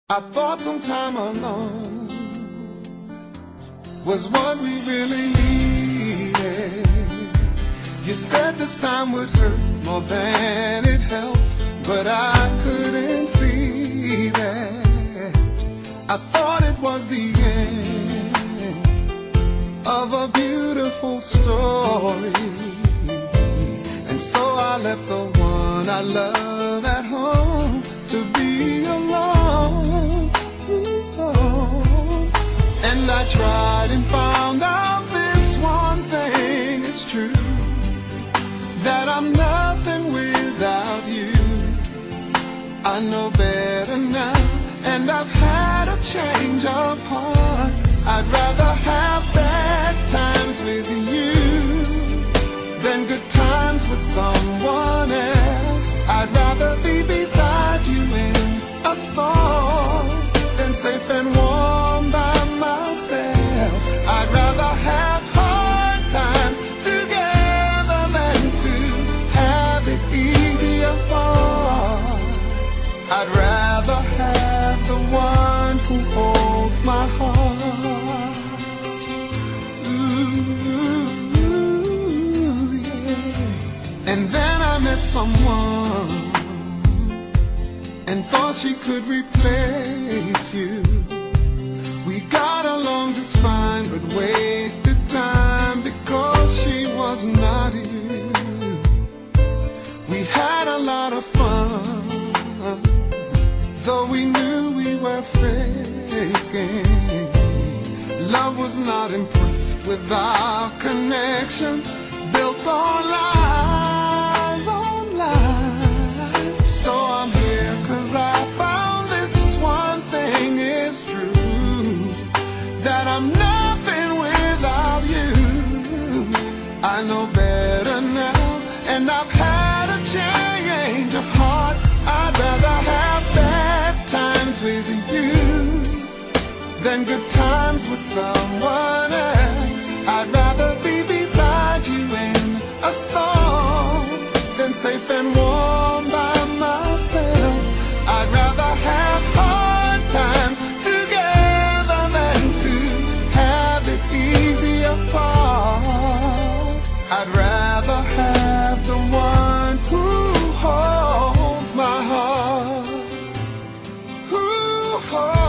I thought some time alone was what we really needed. You said this time would hurt more than it helps, but I couldn't see that. I thought it was the end of a beautiful story, and so I left the one I love at home to be alone. And I tried and found out this one thing is true, that I'm nothing without you. I know better now, and I've had a change of heart. I'd rather have bad times with you than good times with someone else. I'd rather be beside you in a storm than safe and warm by myself. I'd rather have hard times together than to have it easy apart. I'd rather have the one who holds my heart. Ooh, yeah. And then I met someone and thought she could replace you. We got along just fine, but wasted time because she was not you. We had a lot of fun, though we knew we were faking. Love was not impressed with our connection, built on lies, on lies. So I'm here 'cause I found this one thing is true, that I'm nothing without you. I know better now, and I've had a change of heart. I'd rather have bad times with you than good times with someone else. I'd rather be beside you in a storm than safe and warm by myself. I'd rather have hard times together than to have it easy apart. I'd rather have the one who holds my heart, who holds